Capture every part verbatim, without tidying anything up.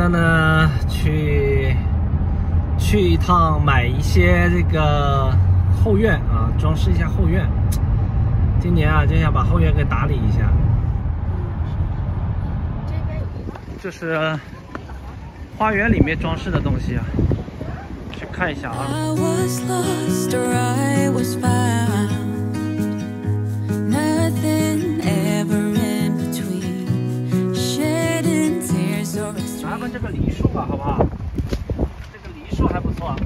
在呢去去一趟买一些这个后院啊，装饰一下后院。今年啊就想把后院给打理一下。这是花园里面装饰的东西啊，去看一下啊。拿个这个梨树吧，好不好？这个梨树还不错。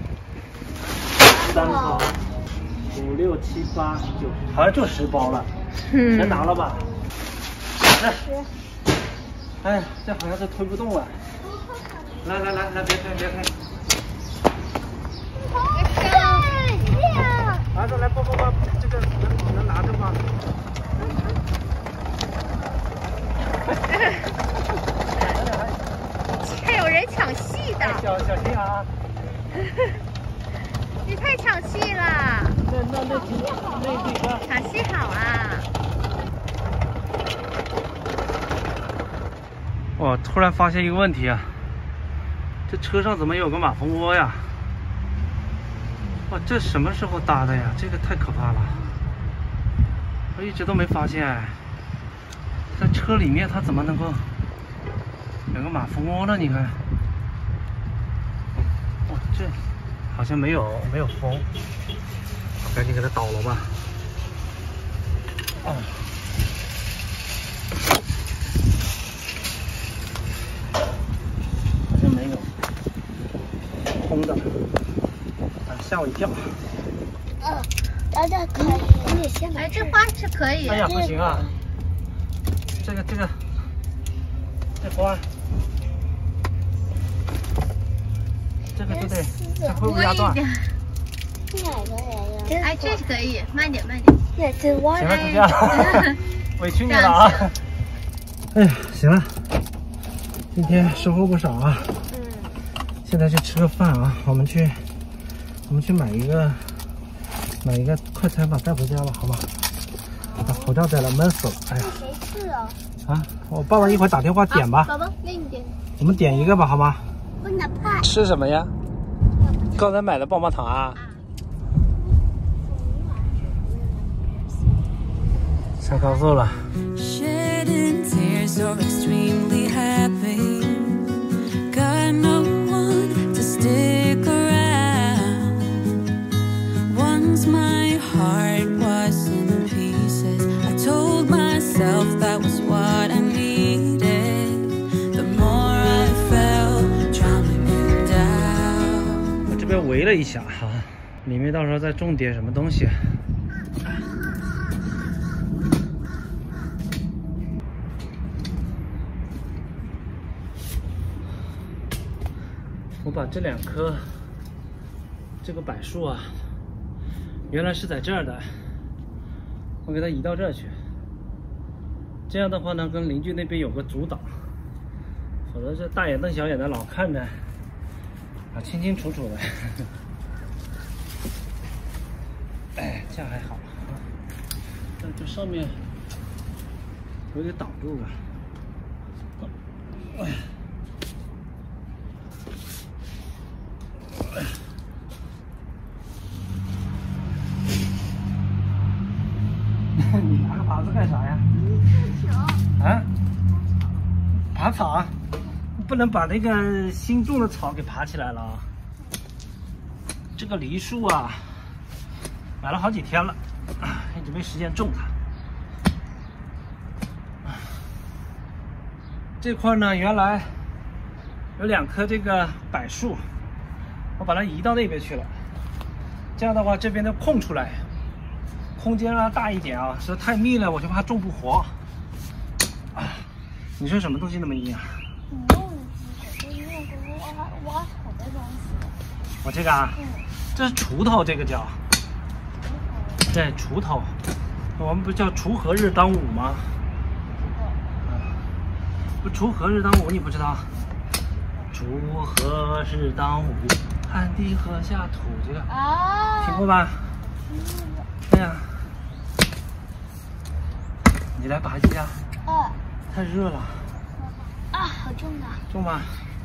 三包，五六七八九，好像就十包了，嗯、全拿了吧？来，哎呀，这好像是推不动了。来来来来，别推别推。拿着来，不不不，这个能能拿着吗？ 还有人抢戏的， 小小心啊！ 你太抢戏了。 那那那几那几个抢戏好啊！ 我突然发现一个问题啊，这车上怎么有个马蜂窝呀？哇，这什么时候搭的呀？这个太可怕了，我一直都没发现。在车里面它怎么能够有个马蜂窝呢？你看，哇，这好像没有没有风，我赶紧给它倒了吧。哦，好像没有，空的，啊，吓我一跳。 嗯，大家可以，你先来。这花是可以。 哎呀，不行啊，这个这个这花。这个对不对？这会不会压断？ 哎，这是可以，慢点慢点。 行了，就这样了，委屈你了啊！哎呀，行了，今天收获不少啊。嗯。现在去吃个饭啊，我们去，我们去买一个，买一个快餐吧，带回家吧，好吧？把口罩戴了，闷死了，哎呀。 谁吃啊？ 啊，我爸爸一会儿打电话点吧。 宝宝，给你点。 我们点一个吧，好吗？ 我哪怕。 吃什么呀？刚才买的棒棒糖啊。上高速了。我这边围了一下哈，里面到时候再种点什么东西。我把这两棵这个柏树啊，原来是在这儿的，我给它移到这儿去。这样的话呢，跟邻居那边有个阻挡，否则这大眼瞪小眼的老看着啊清清楚楚的。哎，这样还好啊，但这上面有点挡住了。哎。你拿个耙子干啥呀？啊？爬草？不能把那个新种的草给爬起来了啊！这个梨树啊，买了好几天了，一直没时间种它。这块呢，原来有两棵这个柏树，我把它移到那边去了。这样的话，这边的空出来。空间啊大一点啊，实在太密了，我就怕种不活。啊，你说什么东西那么硬啊？ 没有机，就是那个挖挖草的东西。 我这个啊，嗯、这是锄头，这个叫。对，锄头。我们不叫锄禾日当午吗？啊，不，锄禾日当午你不知道？锄禾日当午，汗滴禾下土，这个啊，听过吧？嗯。对呀。你来拔一下。哦。太热了。 啊，好重啊！ 重吗？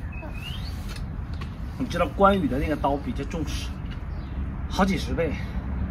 你知道关羽的那个刀比这重十好几十倍，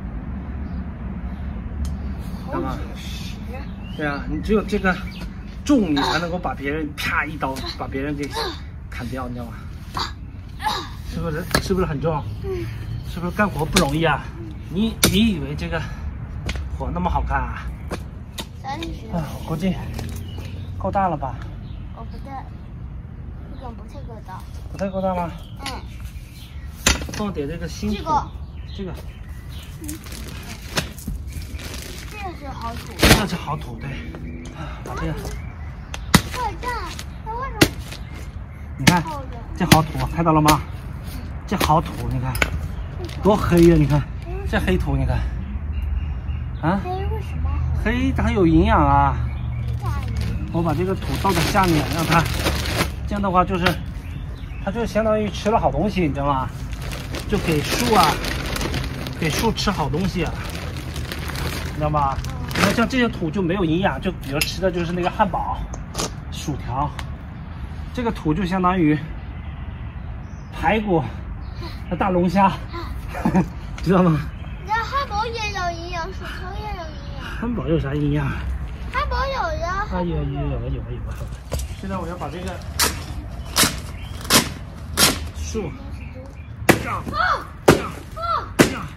知道吗？对啊，你只有这个重，你才能够把别人啪一刀把别人给砍掉，你知道吗？是不是？是不是很重？是不是干活不容易啊？你你以为这个活那么好干啊？ 三十。 啊，我估计够大了吧？ 哦，不对，这个不太够大。 不太够大吗？ 嗯。 放点这个新土。 这个。 这个。 嗯。这个是好土。 这是好土，对。啊，把这个。 坏蛋，它为什么？ 你看，这好土，看到了吗？这好土，你看，多黑呀！你看，这黑土，你看。啊？ 黑为什么？ 黑它有营养啊。我把这个土倒在下面，让它这样的话，就是它就相当于吃了好东西，你知道吗？就给树啊，给树吃好东西啊，你知道吗？你看像这些土就没有营养，就比如吃的就是那个汉堡、薯条，这个土就相当于排骨、大龙虾，知道吗？ 那汉堡也有营养，薯条也有营养。 汉堡有啥营养？ 汉堡有呀。 啊有有有有有有。现在我要把这个树这样这样这样，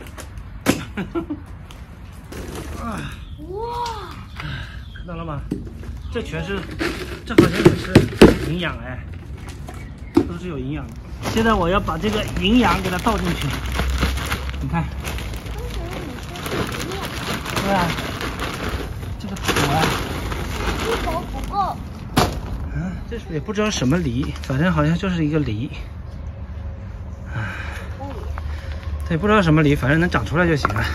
啊！ 哇！ 看到了吗？这全是，这好像也是营养哎，都是有营养的。现在我要把这个营养给它倒进去，你看。 为什么你说是营养？ 对啊，这个土啊。 一口不够。 嗯，这是也不知道什么梨，反正好像就是一个梨。啊。对，不知道什么梨，反正能长出来就行了。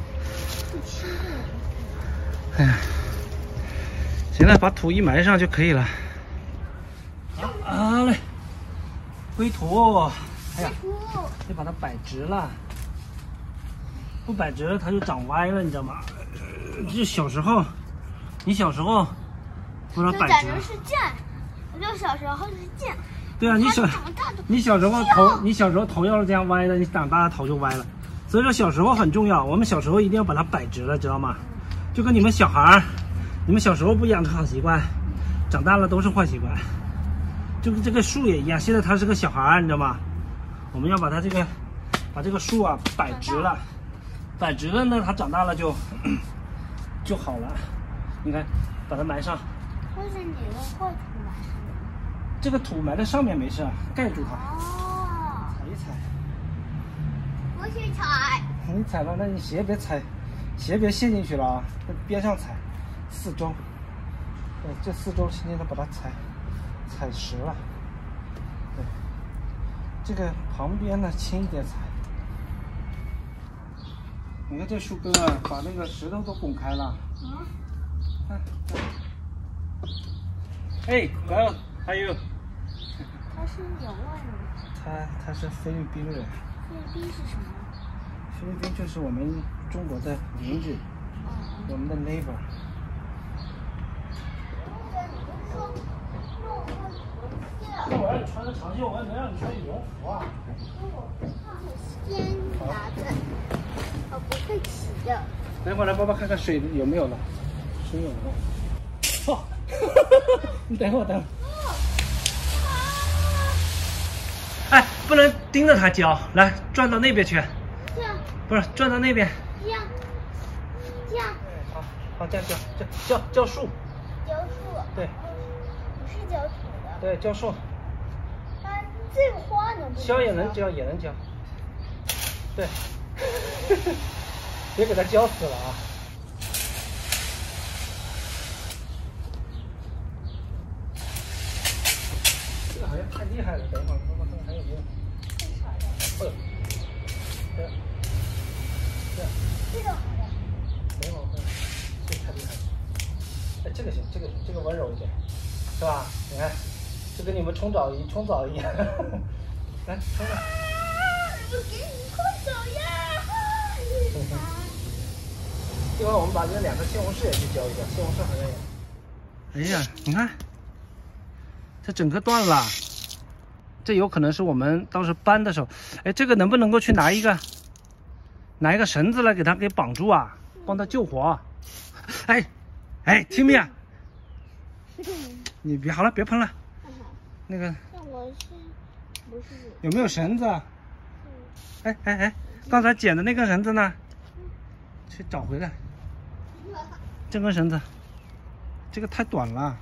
哎呀，行了，把土一埋上就可以了。好，好嘞，归土。哎呀，得把它摆直了，不摆直了它就长歪了，你知道吗？就小时候，你小时候不知道摆直了。 是剑，我就小时候是剑。 对啊，你小你小时候头你小时候头要是这样歪的，你长大了头就歪了。所以说小时候很重要，我们小时候一定要把它摆直了，知道吗？就跟你们小孩儿，你们小时候不养成好习惯，长大了都是坏习惯。就跟这个树也一样，现在它是个小孩儿，你知道吗？我们要把它这个把这个树啊摆直了，摆直了呢，它长大了就就好了。你看，把它埋上。 但是你用坏土埋上面。 这个土埋在上面没事，盖住它。 哦。 踩一踩。 我去踩。 你踩了，那你鞋别踩，鞋别陷进去了啊，在边上踩，四周。对，这四周轻轻的把它踩踩实了。对，这个旁边呢轻一点踩。你看这树根啊，把那个石头都拱开了。 嗯。 看。哎，朋友，还有。 他是有外人。 他他是菲律宾人。 菲律宾是什么？ 菲律宾就是我们中国的邻居， 哦、 我们的 neighbor。那我让你穿个长袖，我也没让你穿羽绒服啊。 先拿着，我不会骑的。 等会儿来，爸爸看看水有没有了，水有了。哦，你等会儿，等会儿。哎，不能盯着它教，来转到那边去。 这样。 不是，转到那边。 这样。这样。 好，好，这样浇，这浇浇树。 浇树。 对。 不是浇土的。 对，浇树。 那这个花能不能浇也能浇，也能浇。对。别给它浇死了啊！这个好像太厉害了，等一会儿妈妈看看还有没有。哦，对，对， 这个好的。 等一会儿我看看，这个太厉害了。哎，这个行，这个行，这个温柔一点，是吧？你看，就跟你们冲澡一冲澡一样。来，冲吧。 我给你快走呀！ 一会儿我们把这两个西红柿也去浇一浇，西红柿好像也。哎呀，你看，这整个断了， 这有可能是我们当时搬的时候。哎，这个能不能够去拿一个拿一个绳子来给它给绑住啊，帮它救火？哎哎 ，Timmy 啊，你别好了，别喷了。那个， 那我是不是有没有绳子啊？哎哎哎，刚才捡的那根绳子呢？去找回来。这根绳子，这个太短了。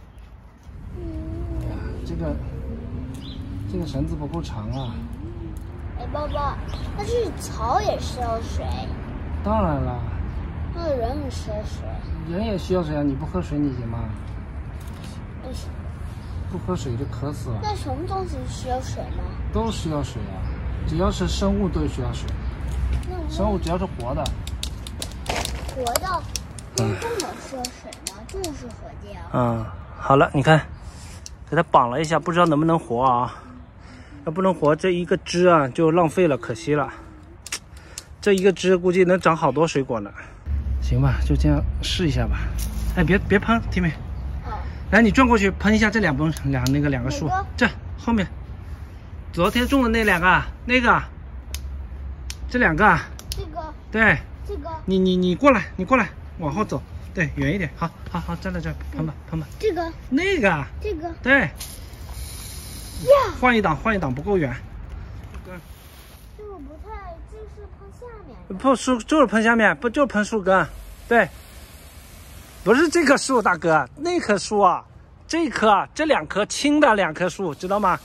这个这个绳子不够长啊。 哎，爸爸，但是草也需要水， 当然了， 那人也需要水。 人也需要水啊！你不喝水你行吗？ 为什么？ 不喝水就渴死了。 那什么东西需要水吗？ 都需要水啊，只要是生物都需要水。生物只要是活的。 活的，那动物需要水吗？就是活的呀。 嗯，好了，你看，给它绑了一下，不知道能不能活啊？要不能活，这一个枝啊就浪费了，可惜了。这一个枝估计能长好多水果呢。行吧，就这样试一下吧。哎，别别喷 ，Timmy。 哦。 来，你转过去喷一下这两盆两那个两个树，这后面，昨天种的那两个，那个，这两个。 这个。 对。 这个。 你你你过来，你过来，往后走，对，远一点。好，好，好，站在这儿喷吧，喷吧。 这个。 那个。 这个。 对。 呀。 换一档，换一档，不够远。 这个不太，这是喷下面。 不树就是喷下面，不就是喷树根。对。不是这棵树，大哥，那棵树啊，这棵，这两棵青的两棵树，知道吗？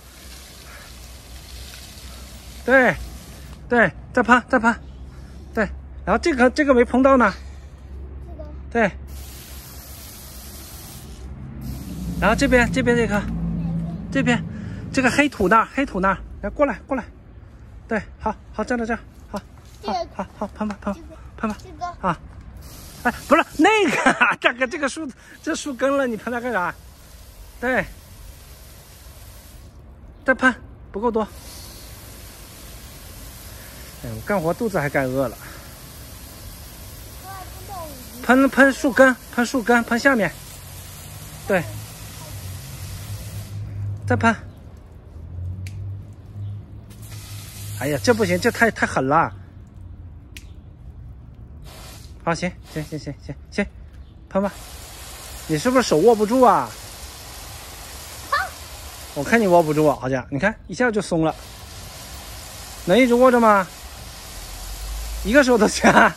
对，对，再喷，再喷，对，然后这个这个没碰到呢。 这个。 对。然后这边这边这棵，这边这个黑土那儿，黑土那儿，来过来过来，对，好好站在这儿，好，好好好喷吧喷吧喷吧， 这个啊。哎，不是那个，大哥，这个树这树根了，你喷它干啥？对，再喷，不够多。哎，我干活肚子还该饿了。喷喷树根，喷树根，喷下面。对，再喷。哎呀，这不行，这太太狠了。好，行行行行行行，喷吧。你是不是手握不住啊？我看你握不住啊，好像你看一下就松了。能一直握着吗？一个手都行啊！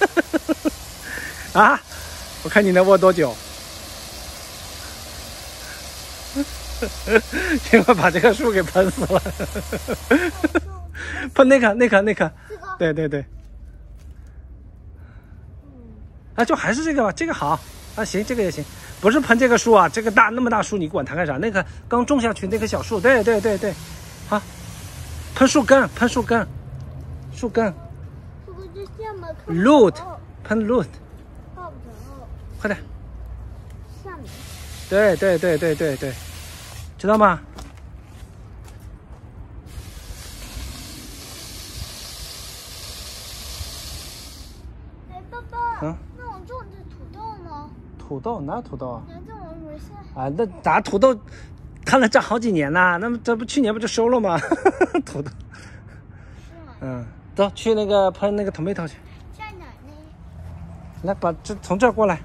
啊，我看你能握多久？结果把这棵树给喷死了。喷那棵那棵那棵，对对对。啊，就还是这个吧，这个好啊，行，这个也行，不是喷这个树啊，这个大那么大树，你管它干啥？那个刚种下去那棵小树，对对对对，好，喷树根，喷树根，树根 ，root， 喷 root， 快点， 下面， 对对对对对对，知道吗？ 哎，爸爸， 嗯。 种这土豆呢？ 土豆哪有土豆啊？ 啊， 那咱土豆看了长好几年了，那么这不去年不就收了吗？土豆。 是吗？ 嗯，走去那个喷那个 tomato 去。 在哪呢？ 来，把这从这儿过来。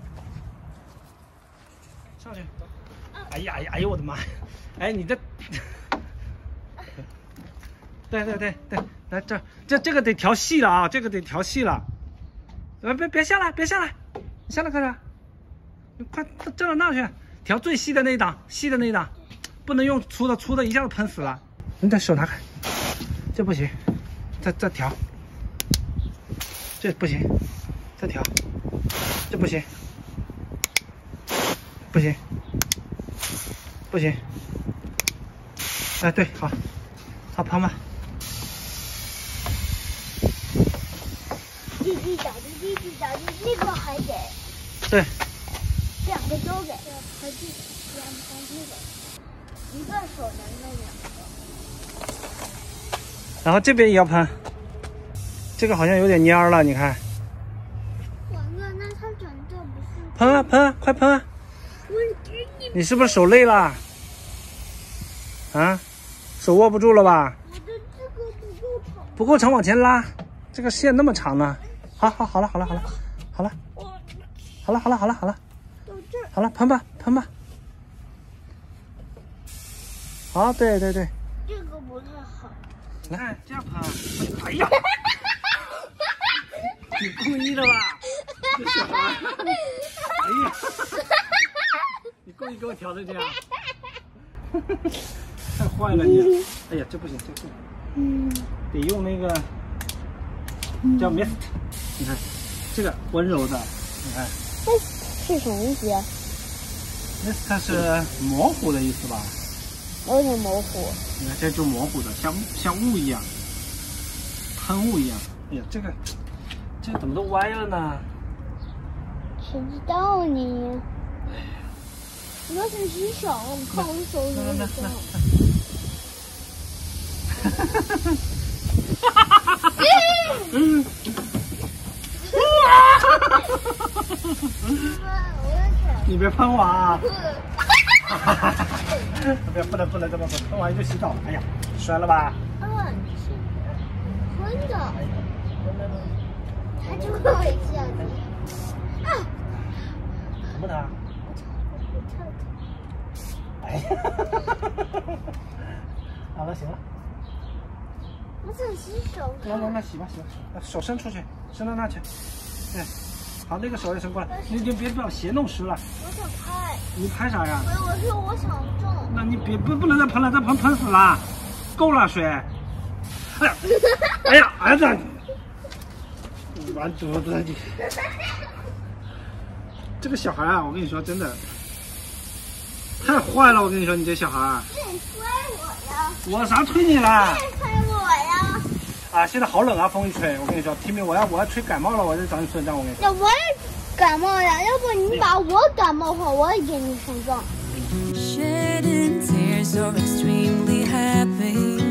上去。哎呀哎呀哎呦我的妈呀！哎，你这。对对对对，来这这这个得调细了啊，这个得调细了。别别别下来，别下来，你下来干啥？你快站到那去，调最细的那一档，细的那一档，不能用粗的，粗的一下子喷死了。你把手拿开，这不行，再再调，这不行，再调，这不行，不行，不行。哎，对，好，好喷吧。 滴滴答滴滴滴答滴，这个还给。 对。 两个都给，和这两个这个，一个手能弄两个。 然后这边也要喷，这个好像有点蔫了，你看。 完了，那它长这不是？ 喷啊喷啊，快喷啊！ 我给你。 你是不是手累了？啊， 手握不住了吧？ 我的这个不够长。 不够长，往前拉。这个线那么长呢？好好好了好了好了好了，好了好了好了好了， 到这儿。 好了喷吧喷吧。好，对对对。 这个不太好。 来，这样喷。哎呀！你故意的吧？这小孩。哎呀！你故意给我调成这样。太坏了你！哎呀，这不行，这不行。 嗯。 得用那个叫 mist， 你看这个温柔的，你看。 这是什么意思呀 ？mist 是模糊的意思吧？ 有点模糊。 你看这就模糊的，像像雾一样，喷雾一样。哎呀，这个这个怎么都歪了呢？ 谁知道呢？我要想洗手，看我的手有点脏。嗯。你别喷我啊！别不能不能这么喷，喷完就洗澡。哎呀，摔了吧？ 嗯，是喷的。他就会一下子。啊！ 什么的？哎呀！好了，行了。 我想洗手。 来来来，洗吧洗吧，手伸出去，伸到那去。对，好，那个手也伸过来。你你别把鞋弄湿了。 我想拍。你拍啥呀？ 我我说我想种。 那你别不不能再喷了，再喷喷死了，够了水。哎呀，哎呀，儿子，完犊子你！这个小孩啊，我跟你说真的太坏了，我跟你说你这小孩。 你推我呀！ 我啥推你了？ 你推我呀！ 啊，现在好冷啊，风一吹，我跟你说，听明我要我要吹感冒了，我就找你算账，我跟你说。 那我也感冒呀，要不你把我感冒好，我也给你算账。 Shedding tears or extremely happy.